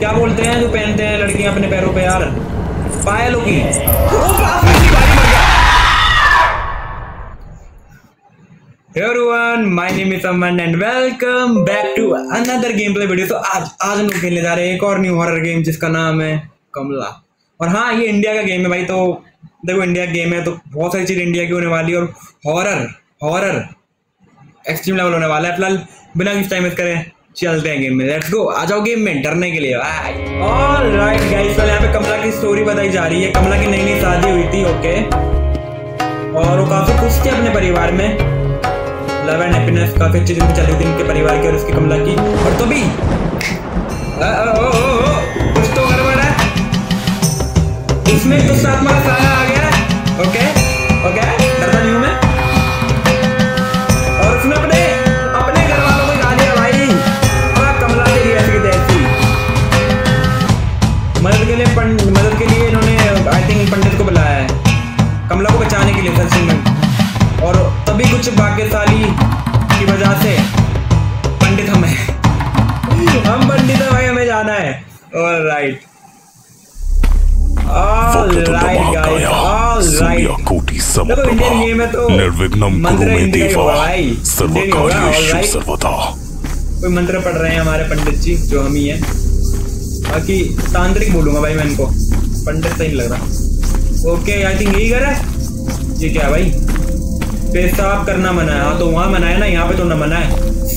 क्या बोलते हैं जो पहनते हैं लड़कियां अपने पैरों पे यार, पायलों की। Hey everyone, my name is Aman and welcome back to another gameplay video। तो आज हम लोग खेलने जा रहे हैं एक और न्यू हॉरर गेम जिसका नाम है कमला। और हाँ, ये इंडिया का गेम है भाई। तो देखो, इंडिया का गेम है तो बहुत सारी चीज़ इंडिया की होने वाली है और हॉरर एक्सट्रीम लेवल होने वाला है। फिलहाल बिना किस टाइम वेस्ट करें चलते हैं गेम में। लेट्स गो, आ जाओ गेम में डरने के लिए। ऑलराइट गाइस, यहाँ पे कमला की स्टोरी बताई जा रही है। कमला की नई शादी हुई थी, ओके, और वो काफी खुश थे अपने परिवार में। लव एंड हैप्पीनेस काफी अच्छी जिंदगी चल रही थी उनके परिवार की और उसकी कमला की। और तो भी कुछ तो गड़बड़ है इसमें, कुछ साथ में साया आ गया। ओके ओके, डरता नहीं हूं मैं। और उसने अपने घर वालों को गा दिया भाई। कमला तेरी ऐसी तैसी। मदद के लिए इन्होंने आई थिंक पंडित को बुलाया है कमला को बचाने के लिए सच में। और तभी कुछ भाग्यशाली की वजह से पंडित हम पंडित है भाई, हमें जाना है। Alright guys, alright. देखो इंडियन गेम है तो मंत्र हिंदी का होगा भाई, इंडियन होगा। ऑलराइट, कोई मंत्र पढ़ रहे हैं हमारे पंडित जी जो हम ही हैं। बाकी तांत्रिक बोलूंगा भाई मैं इनको, पंडित सही नहीं लग रहा। ओके, आई थिंक यही घर है। ये क्या है भाई? पेशाब करना मना है। हाँ तो वहां मना है ना, यहाँ पे तो ना मना है।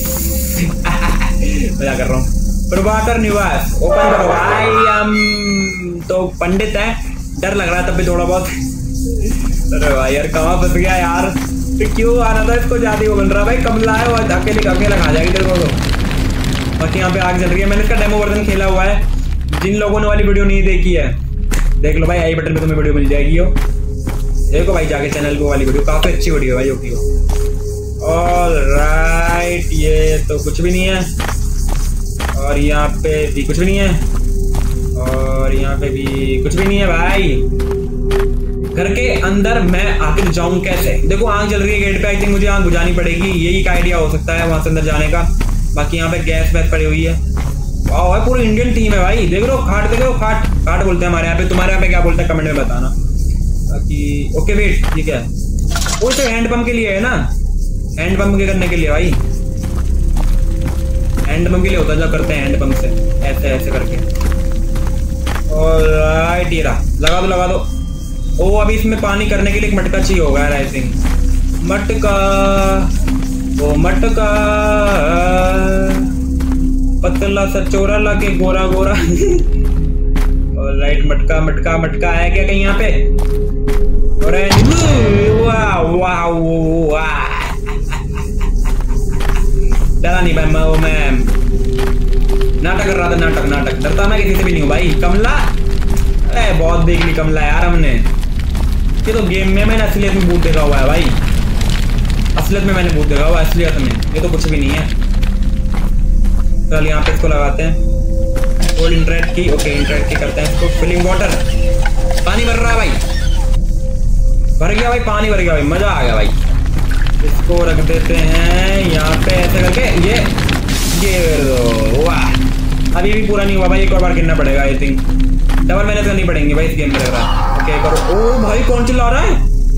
मजा कर रहा हूँ। प्रभाकर निवास ओपन करो भाई। हम तो पंडित है, डर लग रहा है तब भी थोड़ा बहुत। अरे भाई यार, कहाँ फंस गया यार। तो क्यों आना था इसको? ज्यादा वो बन रहा भाई। कमला है वो अकेले खा जाएगी तेरे को तो। बाकी यहाँ पे आग जल रही है। मैंने इसका डेमो वर्जन खेला हुआ है। जिन लोगों ने वाली वीडियो नहीं देखी है देख लो भाई, आई बटन पे तुम्हें वीडियो मिल जाएगी। देखो भाई जाके चैनल को, वाली वीडियो काफी अच्छी वीडियो भाई होगी वो। ऑलराइट, ये तो कुछ भी नहीं है। और यहाँ पे भी कुछ भी नहीं है। और यहाँ पे भी कुछ भी नहीं है भाई। घर के अंदर मैं आखिर जाऊं कैसे? देखो आग जल रही है गेट पे। आई थिंक मुझे आग बुझानी पड़ेगी, यही एक आइडिया हो सकता है वहां से अंदर जाने का। बाकी यहाँ पे गैस वैस पड़ी हुई है। वाह भाई, पूरी इंडियन टीम है भाई। देख लो खाट, देख लो खाट बोलते हैं हमारे यहाँ पे। तुम्हारे यहाँ पे क्या बोलते हैं कमेंट में बताना। बाकी ओके वेट, ठीक है। वो तो हैंड पंप के लिए है ना, हैंड पंप के करने के लिए भाई। हैंड पंप के लिए होता है जब करते हैं हैंड पंप से ऐसे ऐसे करके। ऑलराइट, ये रहा। लगा दो। ओ अभी इसमें पानी करने के लिए एक मटका चाहिए होगा यार, आई थिंक। मटका, ओ मटका, पतला सा चोरा ला के गोरा। ऑलराइट, मटका है क्या कहीं यहाँ पे? डरा नहीं भाई मैं नाटक कर रहा था। नाटक डरता मैं किसी से भी नहीं हूँ भाई। कमला, अरे बहुत देख ली कमला यार हमने। ये तो गेम में मैंने असलियत में भूत देखा हुआ है भाई। असलियत में मैंने भूत देखा हुआ है, असलियत में। ये तो कुछ भी नहीं है। चल यहाँ पे इसको लगाते हैं। ओल्ड इंटरेक्ट की, ओके इंटरेक्ट की करते हैं इसको। फिलिंग वाटर, पानी भर रहा है भाई। भर गया भाई, पानी भर गया भाई, मजा आ गया भाई। इसको रख देते हैं यहाँ पे ऐसे करके। ये वाह, अभी भी पूरा नहीं हुआ भाई, एक और बार गिनना पड़ेगा आई थिंक। डबल मेहनत करनी पड़ेंगे भाई इस गेम में लग रहा है। ओके करो। ओ भाई कौन चिल्ला रहा है?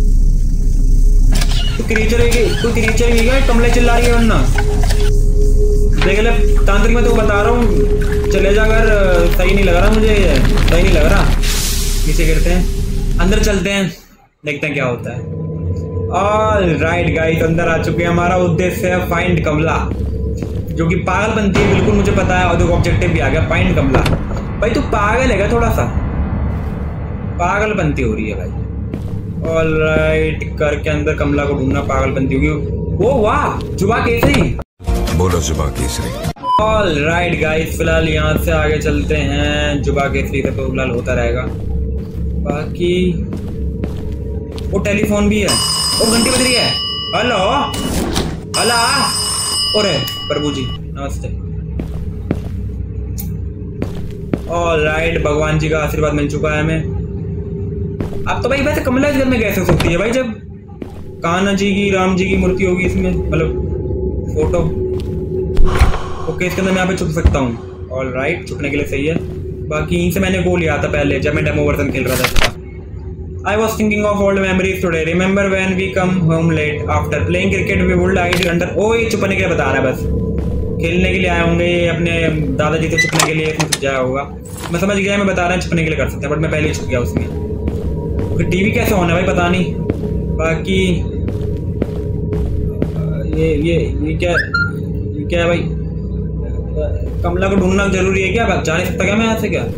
कोई क्रीचर है, कमले चिल्ला रही है वरना। देख ले तांत्रिक, मैं तो बता रहा हूँ चले जा अगर। सही नहीं लग रहा मुझे, सही नहीं लग रहा। नीचे गिरते हैं, अंदर चलते हैं, देखते हैं क्या होता है। ऑलराइट गाइस, अंदर आ चुके हैं। हमारा उद्देश्य है फाइंड कमला, जो कि पागलपंती है बिल्कुल, मुझे पता है। और देखो ऑब्जेक्टिव भी आ गया, फाइंड कमला। भाई तू पागल है क्या? थोड़ा सा पागलपंती हो रही है भाई। ऑलराइट, करके अंदर कमला को ढूंढना पागलपंती होगी। वो वाह, जुबा केसरी बोलो, जुबा केसरी। ऑलराइट गाइस, फिलहाल यहाँ से आगे चलते हैं। जुबा केसरी से तो फिलहाल होता रहेगा। बाकी वो टेलीफोन भी है, वो घंटी बज रही है। हेलो हला, अरे प्रभु जी नमस्ते। ऑलराइट, भगवान जी का आशीर्वाद मिल चुका है हमें। अब तो भाई वैसे कमला इस घर में कैसे हो सकती है भाई, जब कान्हा जी की, राम जी की मूर्ति होगी इसमें, मतलब फोटो। ओके, इसके अंदर मैं यहाँ पे छुप सकता हूँ। ऑलराइट, छुपने के लिए सही है। बाकी यहीं से मैंने गोल लिया था पहले जब मैं डेमो वर्जन खेल रहा था इसका। I was thinking of old memories today. Remember when we come home late after playing cricket we would hide under। ओ ये छुपने के लिए बता रहा है, बस खेलने के लिए आए होंगे ये अपने दादाजी से छुपने के लिए इसमें छुप जाया होगा। मैं समझ गया, मैं बता रहा है छुपने के लिए कर सकते हैं, बट मैं पहले ही छुप गया उसमें। फिर टीवी कैसे होना भाई पता नहीं। बाकी ये क्या है भाई? कमला को ढूंढना जरूरी है क्या? जा नहीं सकता क्या मैं यहाँ से क्या?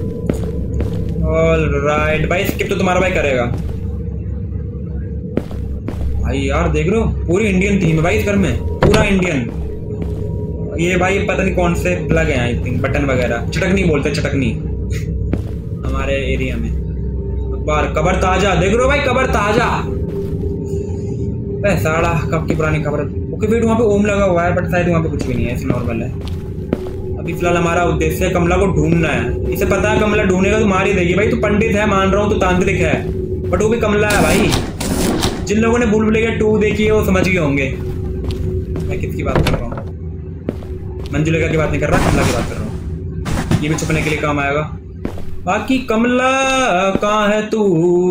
ऑलराइट भाई, स्किप तो तुम्हारा भाई करेगा भाई। यार देख रहे हो पूरी इंडियन थीम है भाई इस घर में, पूरा इंडियन। ये भाई पता नहीं कौन से प्लग है आई थिंक, बटन वगैरह। चटकनी बोलते, चटकनी हमारे एरिया में। बार कबर ताजा देख रहे हो भाई, कबर ताजा। साड़ा कब की पुरानी खबर। ओके वेट, वहाँ पे ओम लगा हुआ है बट शायद वहाँ पे कुछ भी नहीं है, ऐसे नॉर्मल है। अभी फिलहाल हमारा उद्देश्य है कमला को ढूंढना है। इसे पता है कमला ढूंढेगा तो मार ही देगी भाई। तो पंडित है मान रहा हूँ, तो तांत्रिक है, बट वो भी कमला है भाई। जिन लोगों ने भूल भुलैया 2 देखी है वो समझ गए होंगे मैं किसकी बात कर रहा हूँ। मंजुलेखा की बात नहीं कर रहा, कमला की बात कर रहा हूँ। ये भी छुपने के लिए काम आएगा। बाकी कमला कहाँ है तू?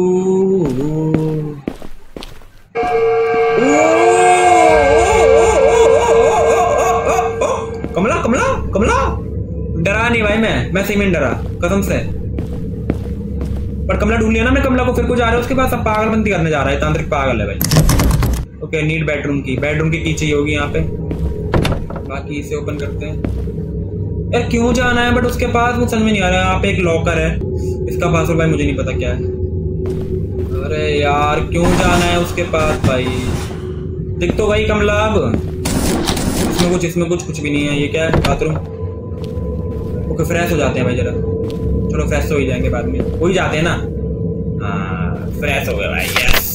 कमला कमला कमला डरा नहीं भाई, मैं सही में डरा कसम से। पर कमला ढूंढ लिया ना मैं कमला को, फिर कुछ आ रहा है उसके पास। अब पागलपंती करने जा रहा है, तांत्रिक पागल है भाई। ओके नीड बेडरूम की की चाहिए होगी यहाँ पे। बाकी इसे ओपन करते हैं। यार क्यों जाना है बट उसके पास, मुझे समझ में नहीं आ रहा है। यहाँ पे एक लॉकर है, इसका पासवर्ड भाई मुझे नहीं पता क्या है। अरे यार क्यों जाना है उसके पास भाई? दिख तो भाई कमला। अब इसमें कुछ भी नहीं है। ये क्या है? बाथरूम। ओके फ्रेश हो जाते हैं भाई जरा। चलो फ्रेश तो हो ही जाएंगे बाद में, हो ही जाते हैं ना। हाँ फ्रेश हो गए भाई। Yes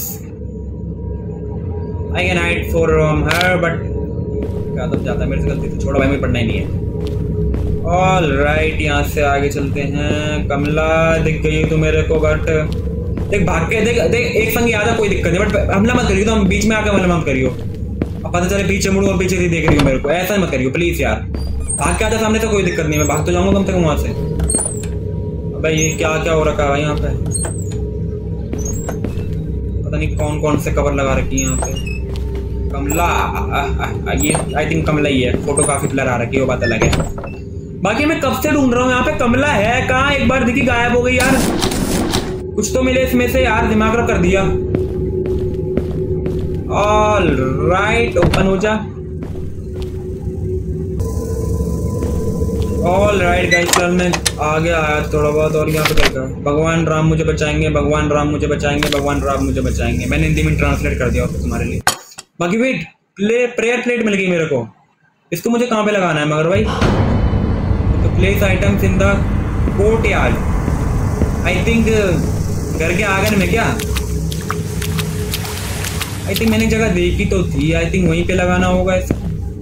I can hide from her but ज्यादा मेरे से गलती से छोड़ा भाई, मुझे पढ़ना ही नहीं है। ऑलराइट यहाँ से आगे चलते हैं। कमला दिख गई तो मेरे को, बट देख भाग के देख एक संग याद है, कोई दिक्कत नहीं, बट हमला मत करियो। तो हम बीच में आके हमला मत करियो। अब पता चले पीछे मुड़ू और पीछे से देख रही हो मेरे को, ऐसा मत करियो प्लीज यार। भाग के आता सामने से कोई दिक्कत नहीं, मैं भाग तो जाऊंगा कम से कम वहां से। अबे ये क्या हो रखा है भाई यहाँ पे? पता नहीं कौन कौन से कवर लगा रखी है यहाँ पे। कमला ये आई थिंक कमला ही है। फोटो काफी ब्लर आ रखी है, वो बात अलग है। बाकी मैं कब से ढूंढ रहा हूँ यहाँ पे कमला है कहाँ? एक बार दिखी गायब हो गई यार। कुछ तो मिले इसमें से यार, दिमाग खराब कर दिया। ऑलराइट ओपन हो जा। ऑलराइट गाइस फिलहाल मैं आगे आया थोड़ा बहुत। और यहाँ पे क्या कर, भगवान राम मुझे बचाएंगे, भगवान राम मुझे बचाएंगे, भगवान राम मुझे बचाएंगे। मैंने हिंदी में ट्रांसलेट कर दिया तुम्हारे लिए। बाकी वेट, प्रेयर प्लेट मिल गई मेरे को। इसको मुझे कहाँ पे लगाना है मगर भाई? तो place items in the courtyard. I think घर के आंगन में क्या? आई थिंक मैंने जगह देखी तो थी, आई थिंक वहीं पे लगाना होगा इसको।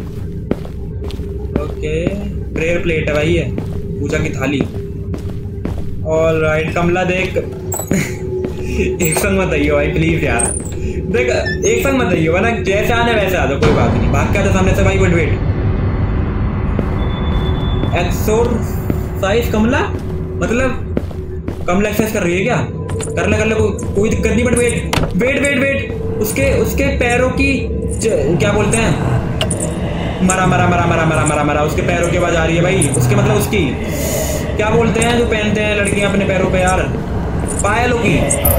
ओके प्रेयर प्लेट है भाई ये, पूजा की थाली। ऑलराइट कमला देख एक संग मत आइयो भाई प्लीज यार। देख एक संग मत आइयो, वरना जैसे आने वैसे आ जाओ, कोई बात नहीं। भाग के आता सामने से भाई। वेट एक्सरसाइज कमला, मतलब कमला एक्सरसाइज कर रही है क्या? कर ले कोई दिक्कत नहीं। बट वेट उसके पैरों की क्या बोलते हैं? मरा उसके पैरों की आवाज आ रही है भाई। उसके मतलब उसकी क्या बोलते हैं जो पहनते हैं लड़कियां अपने पैरों पे यार? पायलों की।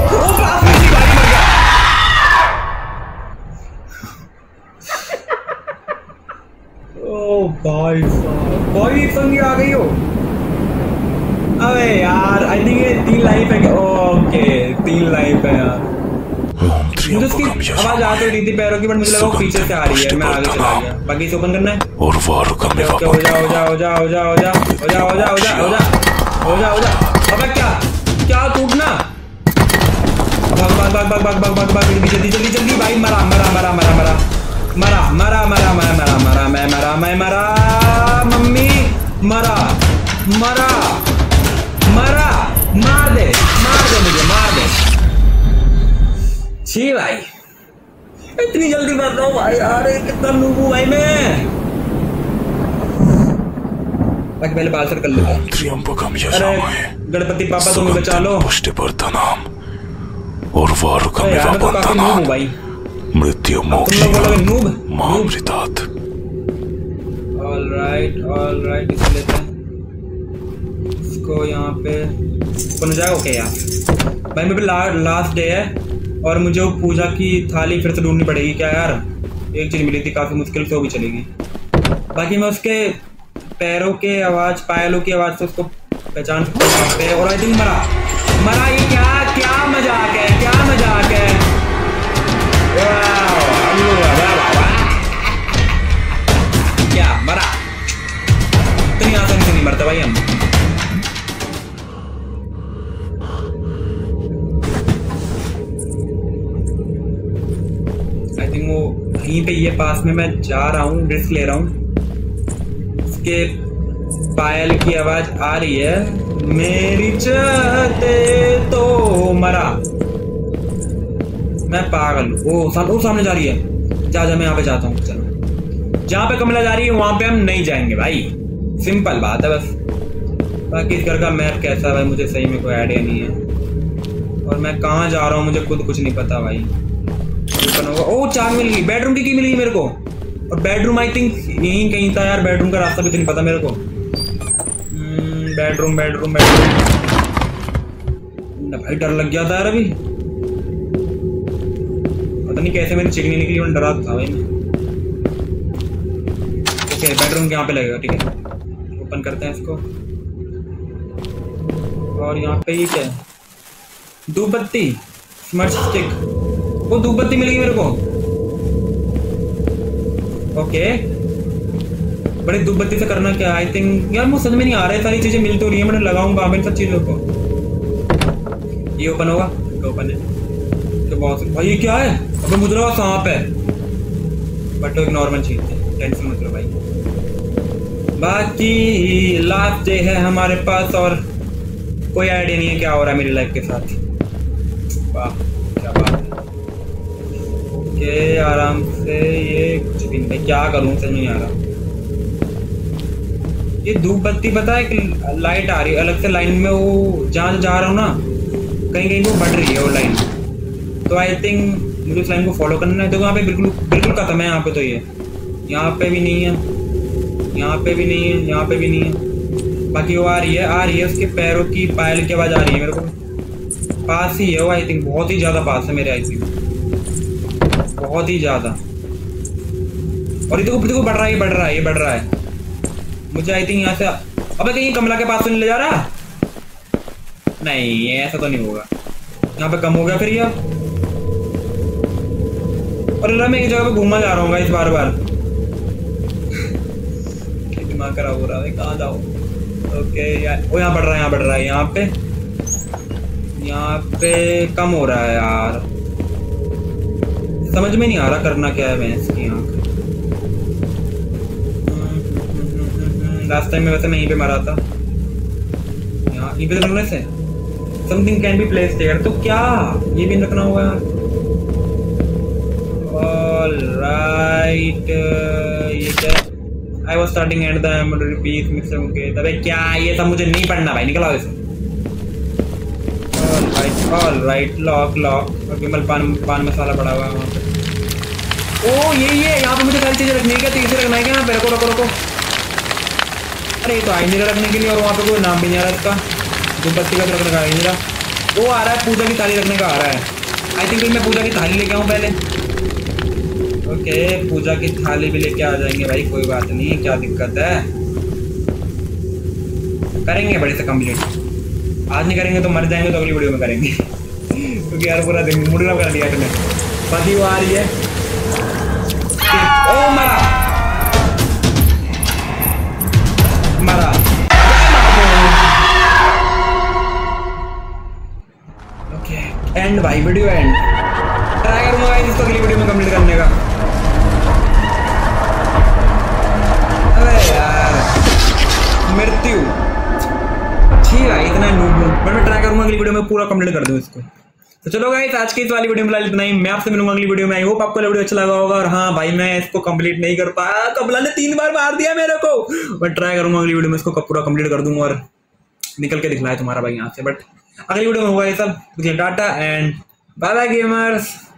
ओ भाई कोई संगी आ गई हो। अबे यार आई थिंक ये 3 लाइफ है। ओके 3 लाइफ है यार। मुझे उसकी आवाज आ तो रही थी पैरों की, बट मुझे लगा वो पीछे से आ रही है। मैं आगे चला गया। बाकी इसे ओपन करना है। हो जा। अबे क्या टूटना? भाग जल्दी भाई। मरा मम्मी मरा मार दे मुझे, मार दे। छी भाई इतनी जल्दी मर रहा हूँ भाई यार, कितना नूबू भाई मैं। बाकी पहले बाल सर कर लेते हैं। अरे गणपति पापा तुम्हें बचा लो। भाई मृत्यु ऑलराइट इसे लेते हैं इसको यहाँ पे बन जाएगा। ओके यार भाई मेरे पे लास्ट डे है और मुझे वो पूजा की थाली फिर से ढूंढनी पड़ेगी। क्या यार एक चीज मिली थी काफी मुश्किल से वो भी चलेगी। बाकी मैं उसके पैरों के आवाज पायलों की आवाज से उसको पहचान सकते हैं। और आई थिंक मरा ये क्या मजाक है, क्या मजाक है। क्या मरा इतनी आसानी से नहीं मरता भाई हम। आई थिंक वो यहीं पे ये पास में मैं जा रहा हूँ, रिस्क ले रहा हूँ। इसके पायल की आवाज आ रही है। मेरी चाहते तो मरा। मैं पागल हूँ। वो सामने जा रही है। जा मैं यहाँ पे जाता हूँ। चलो जहाँ पे कमला जा रही है वहां पे हम नहीं जाएंगे भाई, सिंपल बात है बस। बाकी इस घर का मैप कैसा है भाई मुझे सही में कोई आइडिया नहीं है और मैं कहाँ जा रहा हूँ मुझे खुद कुछ नहीं पता भाई। ओ चाबी मिल गई। बेडरूम की मिली मेरे को और बेडरूम आई थिंक यहीं कहीं था यार। बेडरूम का रास्ता भी तो नहीं पता मेरे को। बेडरूम भाई डर लग गया था यार। अभी पता नहीं कैसे मेरी चिकनी निकली और डरा था भाई मैं। ओके बेडरूम यहाँ पे लगेगा। ठीक है ओपन करते हैं इसको। और यहाँ पे ये क्या है? धूप बत्ती स्मर्च स्टिक। वो धूप बत्ती मिल गई मेरे को। ओके बड़ी धूप बत्ती से करना क्या? आई थिंक यार मुझे समझ में नहीं आ रहा है। सारी चीजें मिल तो रही है। मैंने लगाऊंगा इन सब चीजों को। ये ओपन होगा। ओपन है तो बहुत भाई ये क्या है? अबे मुझे लगा सांप है बट एक नॉर्मल चीज है। टेंशन मत लो भाई। बाकी लास्ट डे है हमारे पास और कोई आइडिया नहीं है क्या हो रहा है मेरी लाइफ के साथ। वाह क्या बात है। ओके आराम से ये कुछ भी नहीं। क्या करूं समझ नहीं आ रहा। ये धूप बत्ती पता है कि लाइट आ रही है अलग से लाइन में। वो जहाँ जा रहा हूँ ना कहीं कहीं वो बढ़ रही है वो लाइन। तो आई थिंक मुझे उस लाइन को फॉलो करना है। तो यहाँ पे बिल्कुल खत्म है। यहाँ पे तो ये यहाँ पे भी नहीं है, यहाँ पे भी नहीं है, यहाँ पे भी नहीं है। बाकी वो आ रही है उसके पैरों की पायल की आवाज आ रही है मेरे को। पास ही है वो आई थिंक। बहुत ही ज्यादा पास है मेरे आई थिंक। बहुत ही ज्यादा। और ये देखो बढ़ रहा है। मुझे आई थिंक यहाँ से अबे कहीं कमला के पास तो नहीं ले जा रहा। नहीं ऐसा तो नहीं होगा। यहाँ पे कम हो गया फिर ये। और मैं एक जगह पे घूमना जा रहा हूँ इस बार दिमाग खराब हो रहा है। कहाँ जाओ? ओके यार वो यहाँ बढ़ रहा है। यहाँ पे कम हो रहा है यार। समझ में नहीं आ रहा करना क्या है भैंस की आँख। लास्ट टाइम में वैसे मैं यहीं पे मरा था। यहीं पे रखने से something can be placed there. तो क्या ये भी रखना होगा यार। ऑलराइट ये क्या? I was starting at the repeat mixer. Okay तबे क्या ये सब मुझे नहीं पढ़ना भाई। निकलो इसे। Alright lock. विमल पान मसाला पड़ा हुआ है वहाँ पे। ओ ये यहाँ पे मुझे सारी चीजें रखनी है क्या? तीसरे रखना है क्या? यहाँ पे रुको। अरे तो आई नहीं रखने के लिए और वहाँ पे कोई नाम भी नहीं आ रहा इसका। धूप बत्ती का रखने का नहीं रहा। वो आ रहा है पूजा की थाली रखने का आ रहा है। आई थिंक मैं पूजा की थाली लेके आऊँ पहले। ओके पूजा की थाली भी लेके आ जाएंगे भाई। कोई बात नहीं क्या दिक्कत है। करेंगे बड़े से कंप्लीट। आज नहीं करेंगे तो मर जाएंगे तो अगली वीडियो में करेंगे। क्योंकि यार पूरा दिन मूड कर दिया तुमने। बाकी वो आ रही है। ओ मरा ओके एंड भाई वीडियो एंड। ट्राई करूंगा इसको अगली वीडियो में कंप्लीट करने का। अरे यार मृत्यु ठीक है इतना नूब। मैं ट्राई करूंगा अगली वीडियो में पूरा कंप्लीट कर दूं इसको। तो चलो गाइस, आज की इस वाली वीडियो में फिलहाल इतना ही। मैं आपसे मिलूंगा अगली वीडियो में। आई होप आपको वीडियो अच्छा लगा होगा। और हाँ भाई, मैं इसको कंप्लीट नहीं कर पाया, कबला ने 3 बार मार दिया मेरे को। बट ट्राई करूंगा अगली वीडियो में इसको पूरा कंप्लीट कर दूंगा और निकल के दिखलाए तुम्हारा भाई यहाँ से। बट अगली वीडियो में होगा ये सब। Tata and bye bye gamers.